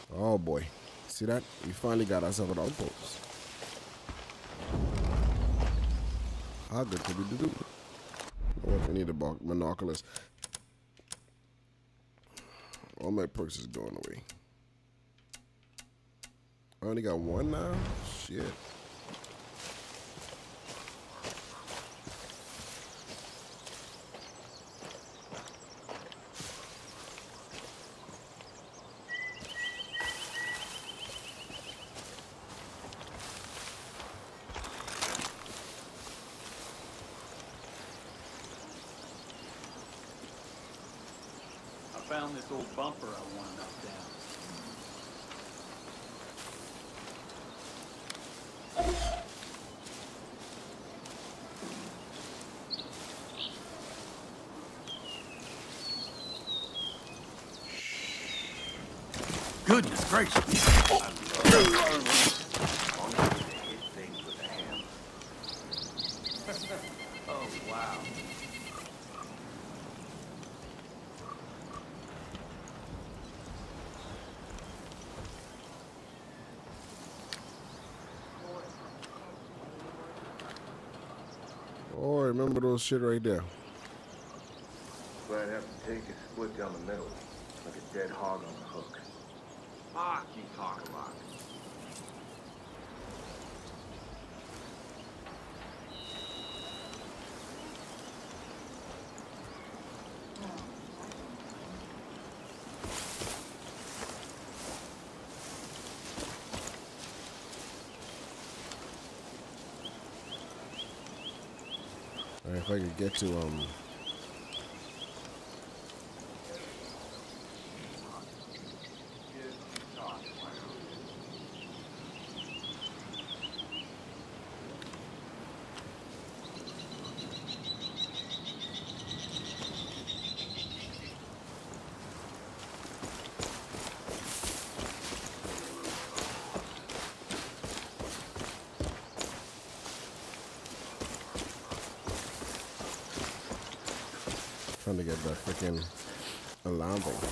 Oh boy. See that? We finally got ourselves an outpost. How good could we do? What, we need a binoculars. All my perks is going away. I only got one now? Shit. I found this old bumper I want to knock down. Goodness gracious! Oh, wow. Oh, remember those shit right there. But I'd have to take it split down the middle, like a dead hog on the hook. Fuck, you talk a lot. Alright, if I could get to trying to get that freaking alarm thing.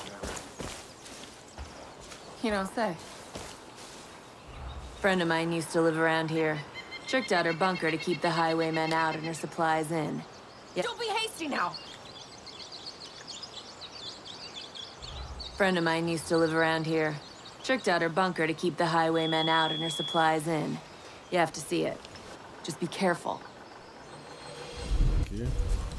You don't say. Friend of mine used to live around here. Tricked out her bunker to keep the highwaymen out and her supplies in. Yeah. Don't be hasty now! Friend of mine used to live around here. Tricked out her bunker to keep the highwaymen out and her supplies in. You have to see it. Just be careful. Thank you.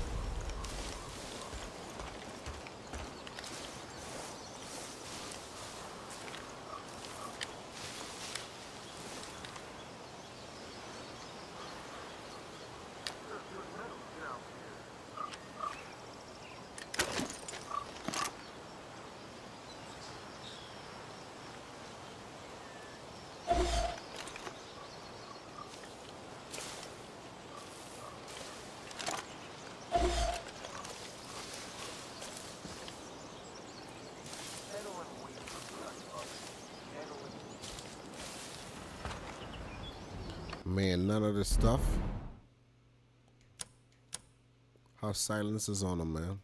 Man, none of this stuff. How silence is on them, man.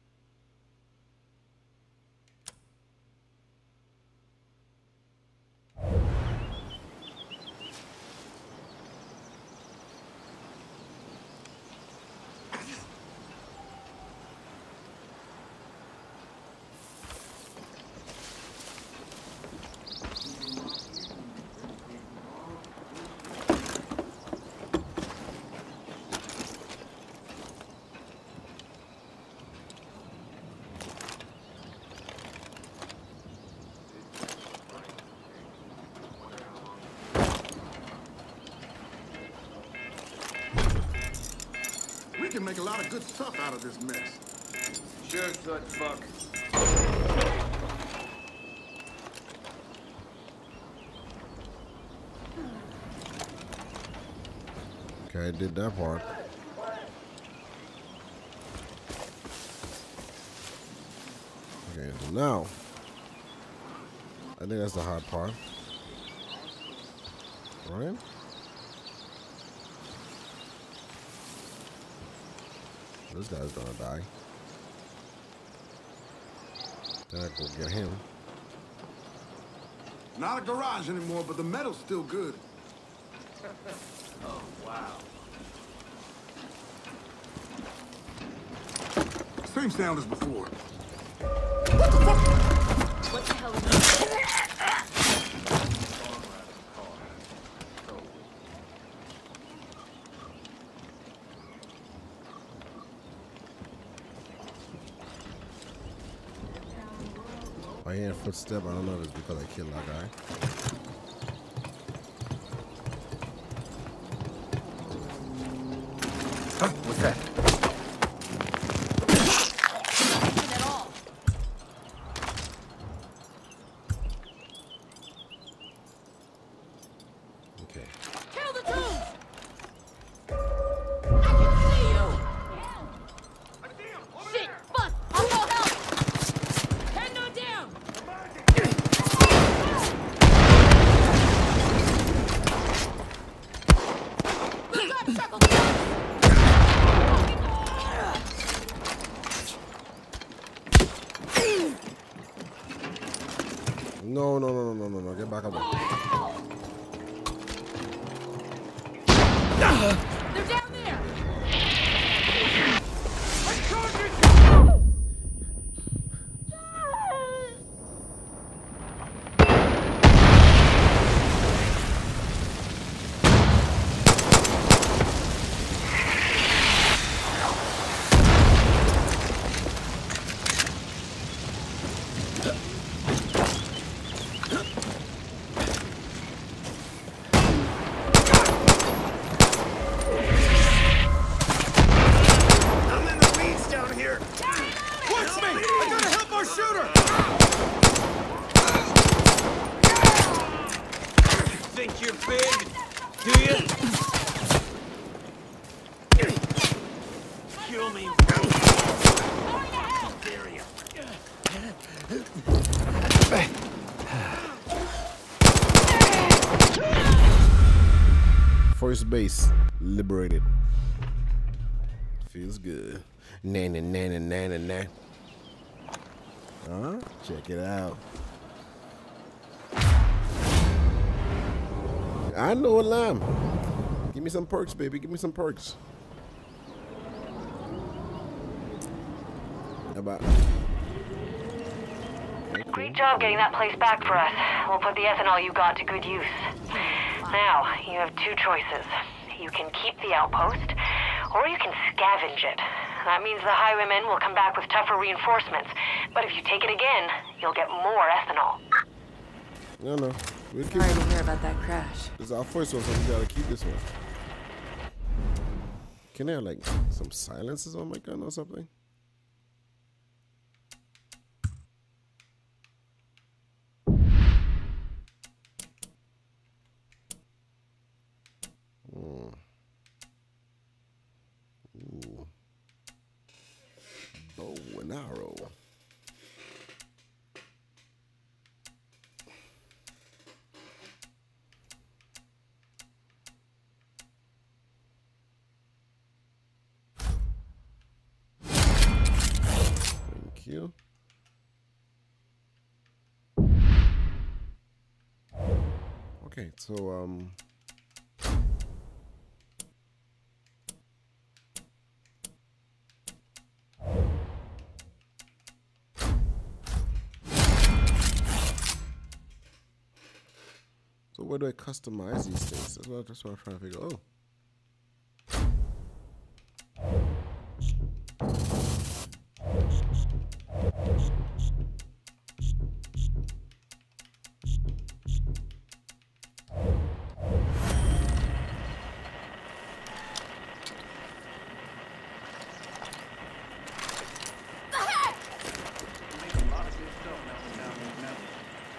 We can make a lot of good stuff out of this mess. Sure, such fuck. Okay, I did that part. Okay, so now, I think that's the hard part. Right? This guy's gonna die. Then I go get him. Not a garage anymore, but the metal's still good. Oh, wow. Same sound as before. What the hell is that? I hear a footstep. I don't know if it's because I killed that guy. Huh? What's that? Okay. Tell the truth! I can see you! Shit! Fuck! I'll go help! Head on down! We've got to circle down! No, no, no, no, no, no, no. Get back up there. They're down there! Think you're big, do you? Kill me. Dare you. First base liberated. Feels good. Nah, nah, nah, nah, nah, nah, nah. Huh? Check it out. I know a lamb. Give me some perks, baby. Give me some perks. How about? Great job getting that place back for us. We'll put the ethanol you got to good use. Now, you have two choices. You can keep the outpost, or you can scavenge it. That means the highwaymen will come back with tougher reinforcements. But if you take it again, you'll get more ethanol. No, no. We'll keep Sorry to hear about that crash. this is our first one, so we gotta keep this one. Can I have like some silences on my gun or something? Ooh. Bow and arrow. Thank you. Okay, so so where do I customize these things? That's what I'm trying to figure out. Oh. Making a lot of good stuff melting down these mountains.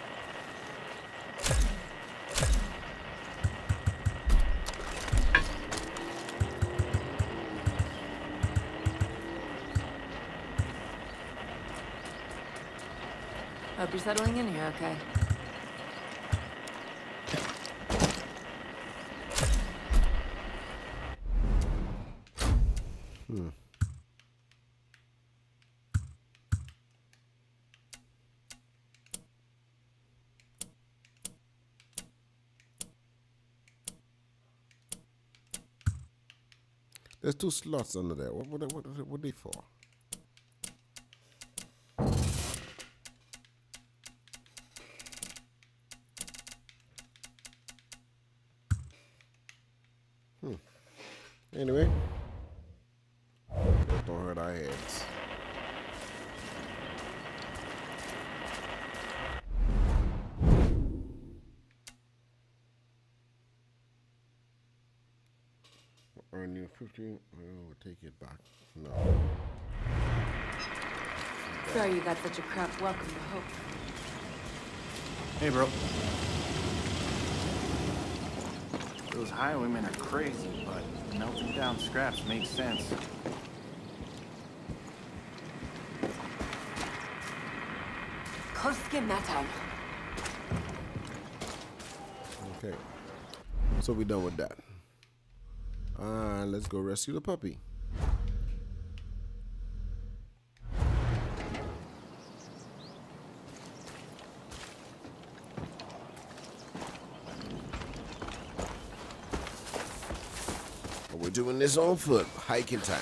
Hope you're settling in here okay. There's 2 slots under there. What they for? Anyway, don't hurt our heads. Earn you 15. We'll take it back. No. Sorry you got such a crap welcome to Hope. Hey, bro. Those highwaymen are crazy, but melting down scraps makes sense. Close skin that time. Okay. So we done with that. Let's go rescue the puppy. We're doing this on foot, hiking time.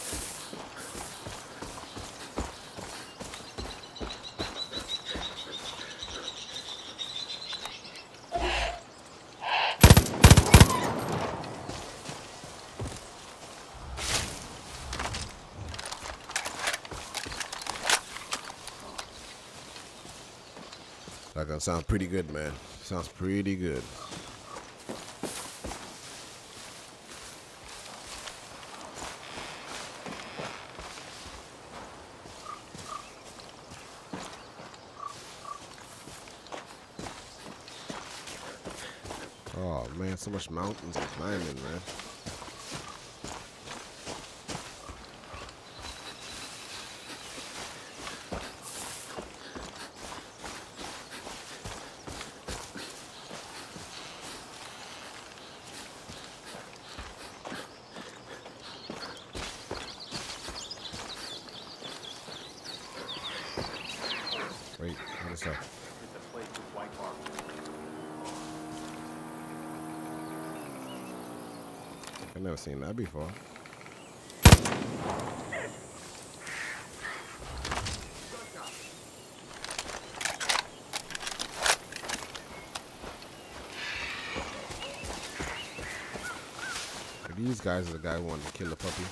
That gonna sound pretty good, man. Sounds pretty good. Oh man, so much mountains and climbing, man. Wait, what is that? It's a place with white marble. I've never seen that before. These guys are the guy who wanted to kill the puppy.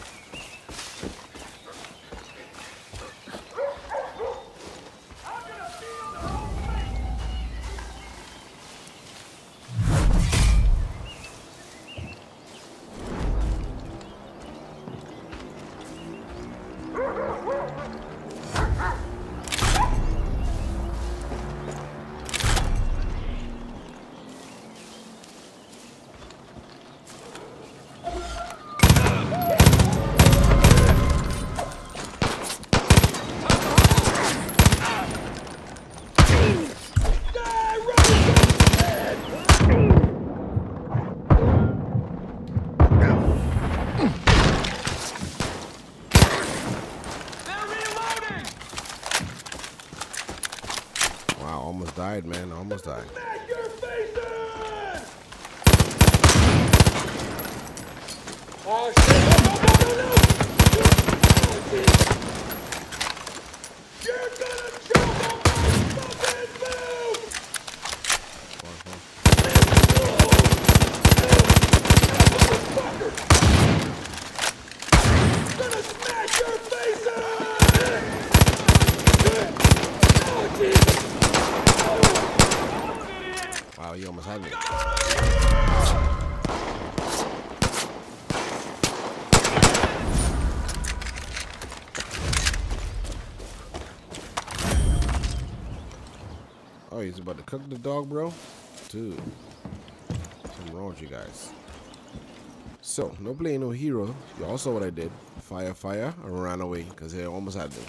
Wow, almost died, man. Almost died. Smash your face in! Oh shit! No! You're gonna choke on my fucking food! Motherfucker! Gonna smash your face in! Oh Jesus! Wow, you almost had me. Oh, he's about to cook the dog, bro? Dude. Something wrong with you guys. So, no playing no hero. You all saw what I did. Fire, I ran away because they almost had me.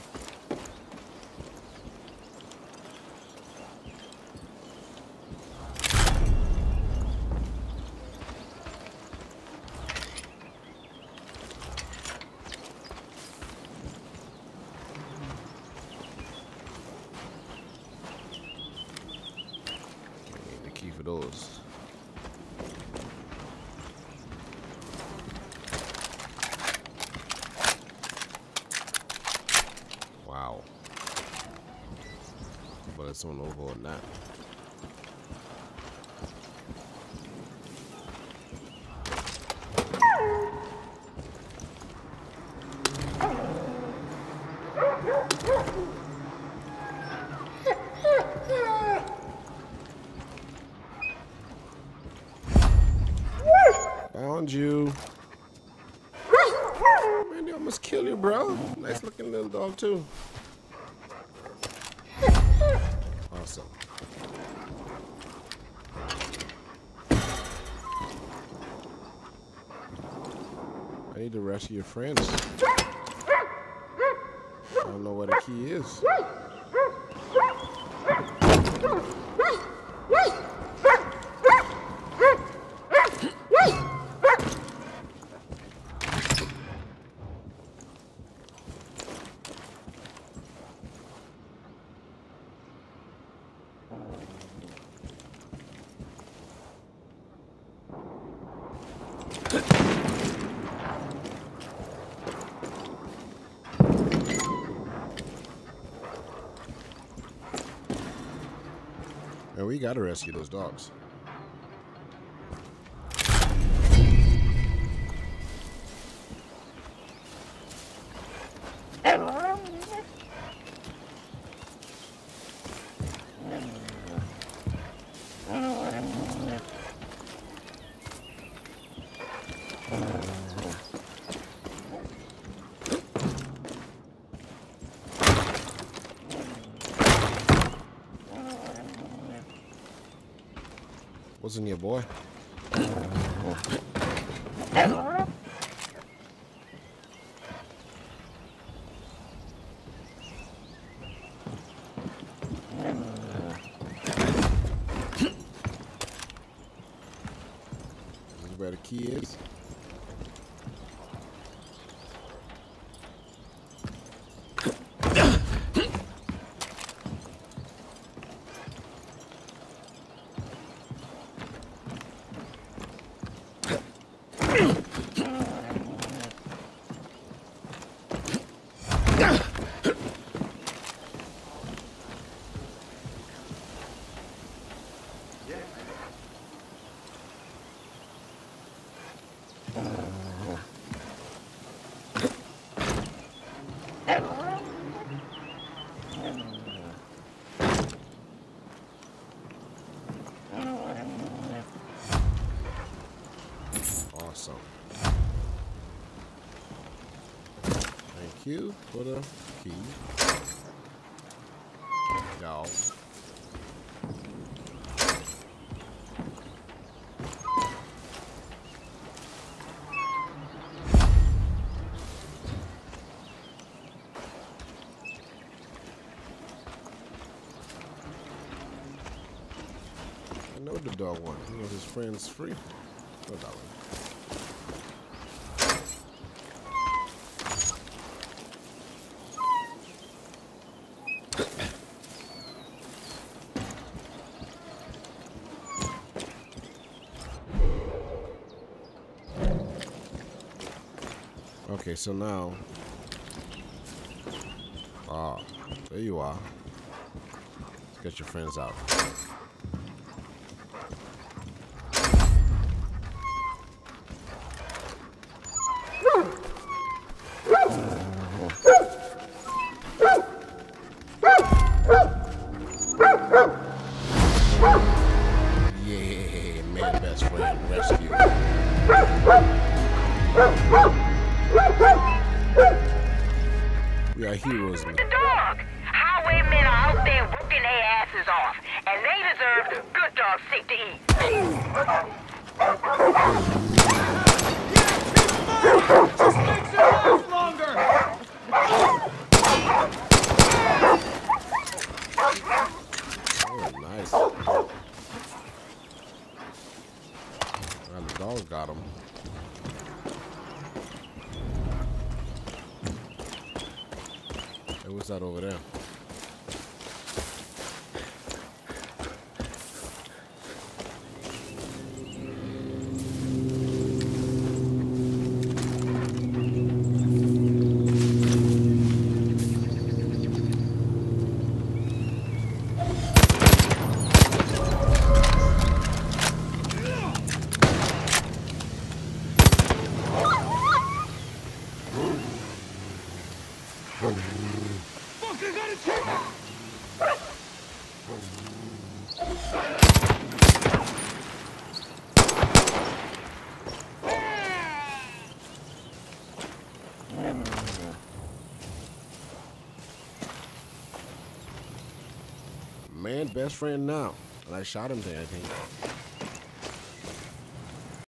Key for those. bullets on over on that. Found you. Man, they almost kill you, bro. Nice looking little dog, too. Awesome. I need to rescue your friends. I don't know where the key is. And we gotta rescue those dogs. Wasn't your boy? Where the key is? Awesome. Thank you for the key. Y'all. I know the dog won. You know his friend's free. No dollar. Okay, so now, there you are. Let's get your friends out. Yeah, man, best friend rescue. We are heroes, man. The dog! Highwaymen are out there working their asses off, and they deserve good dog sick to eat. Just makes it last longer! Oh, nice. And the dog got him. Hey, what's that over there? Fuck, I got a check! Man, best friend now. And I shot him there, I think.